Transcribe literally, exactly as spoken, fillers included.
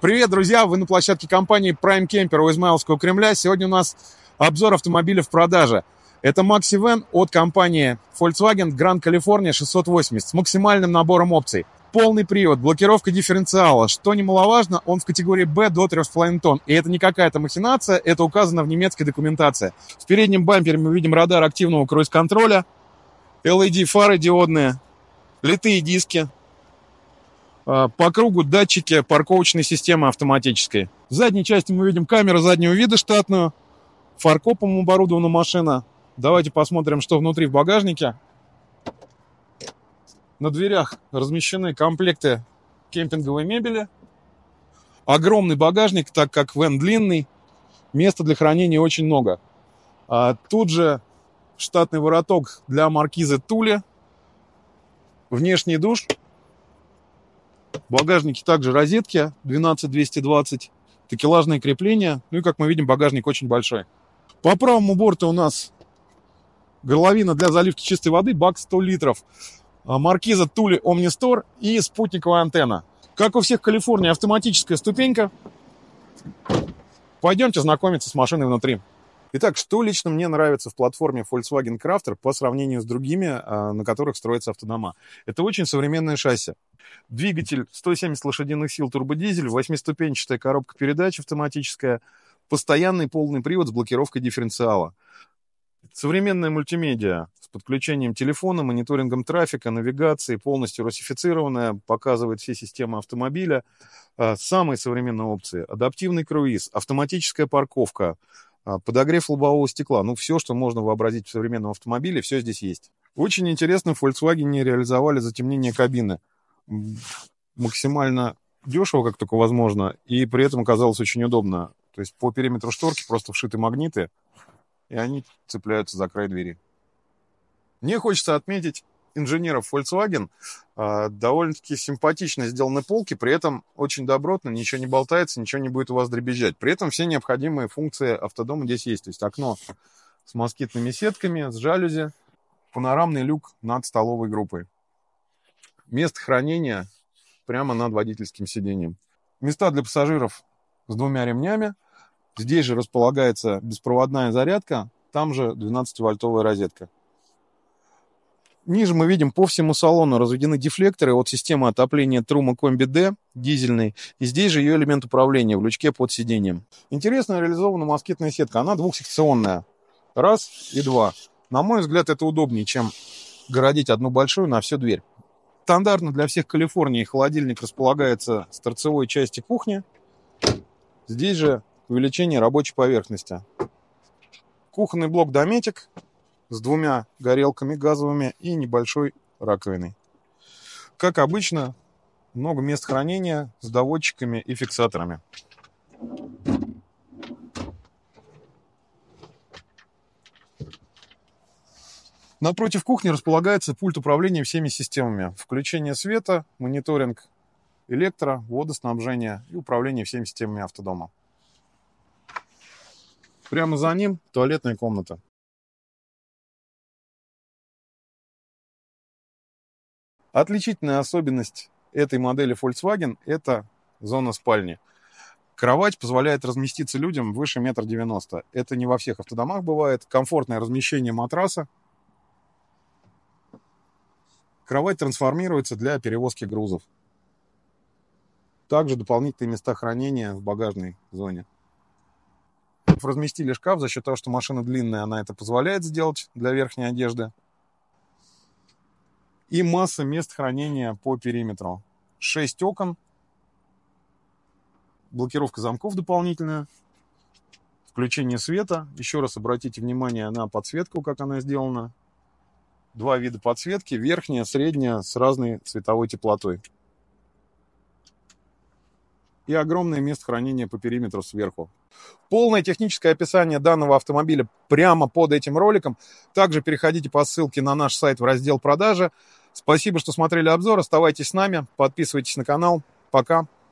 Привет, друзья! Вы на площадке компании Prime Camper у Измайловского Кремля. Сегодня у нас обзор автомобиля в продаже. Это Maxi-Van от компании Volkswagen Grand California шестьсот восемьдесят с максимальным набором опций. Полный привод, блокировка дифференциала. Что немаловажно, он в категории B до трёх с половиной тонн. И это не какая-то махинация, это указано в немецкой документации. В переднем бампере мы видим радар активного круиз-контроля, эл и ди фары диодные, литые диски. По кругу датчики парковочной системы автоматической. В задней части мы видим камеру заднего вида штатную. Фаркопом оборудована машина. Давайте посмотрим, что внутри в багажнике. На дверях размещены комплекты кемпинговой мебели. Огромный багажник, так как вэн длинный. Места для хранения очень много. А тут же штатный вороток для маркизы Тули. Внешний душ. В багажнике также розетки двенадцать двести двадцать, такелажные крепления. Ну и, как мы видим, багажник очень большой. По правому борту у нас горловина для заливки чистой воды, бак сто литров. Маркиза Тули Omnistor и спутниковая антенна. Как у всех в Калифорнии, автоматическая ступенька. Пойдемте знакомиться с машиной внутри. Итак, что лично мне нравится в платформе Volkswagen Crafter по сравнению с другими, на которых строятся автодома? Это очень современное шасси. Двигатель сто семьдесят лошадиных сил турбодизель, восьмиступенчатая коробка передач автоматическая, постоянный полный привод с блокировкой дифференциала. Современная мультимедиа с подключением телефона, мониторингом трафика, навигацией, полностью русифицированная, показывает все системы автомобиля. Самые современные опции: адаптивный круиз, автоматическая парковка, подогрев лобового стекла. Ну, все, что можно вообразить в современном автомобиле, все здесь есть. Очень интересно, в Volkswagen реализовали затемнение кабины. Максимально дешево, как только возможно, и при этом оказалось очень удобно. То есть по периметру шторки просто вшиты магниты, и они цепляются за край двери. Мне хочется отметить инженеров Volkswagen. Довольно-таки симпатично сделаны полки, при этом очень добротно, ничего не болтается, ничего не будет у вас дребезжать. При этом все необходимые функции автодома здесь есть. То есть окно с москитными сетками, с жалюзи, панорамный люк над столовой группой. Место хранения прямо над водительским сиденьем. Места для пассажиров с двумя ремнями. Здесь же располагается беспроводная зарядка, там же двенадцативольтовая розетка. Ниже мы видим по всему салону разведены дефлекторы от системы отопления Truma Combi D дизельной. И здесь же ее элемент управления в лючке под сиденьем. Интересно реализована москитная сетка. Она двухсекционная. Раз и два. На мой взгляд, это удобнее, чем городить одну большую на всю дверь. Стандартно для всех Калифорнии холодильник располагается с торцевой части кухни. Здесь же увеличение рабочей поверхности. Кухонный блок Дометик с двумя горелками газовыми и небольшой раковиной. Как обычно, много мест хранения с доводчиками и фиксаторами. Напротив кухни располагается пульт управления всеми системами. Включение света, мониторинг электро, водоснабжения и управление всеми системами автодома. Прямо за ним туалетная комната. Отличительная особенность этой модели Volkswagen – это зона спальни. Кровать позволяет разместиться людям выше метра девяноста. Это не во всех автодомах бывает. Комфортное размещение матраса. Кровать трансформируется для перевозки грузов. Также дополнительные места хранения в багажной зоне. Разместили шкаф за счет того, что машина длинная, она это позволяет сделать для верхней одежды. И масса мест хранения по периметру. шесть окон. Блокировка замков дополнительная. Включение света. Еще раз обратите внимание на подсветку, как она сделана. Два вида подсветки, верхняя, средняя, с разной цветовой теплотой. И огромное место хранения по периметру сверху. Полное техническое описание данного автомобиля прямо под этим роликом. Также переходите по ссылке на наш сайт в раздел «Продажи». Спасибо, что смотрели обзор. Оставайтесь с нами, подписывайтесь на канал. Пока.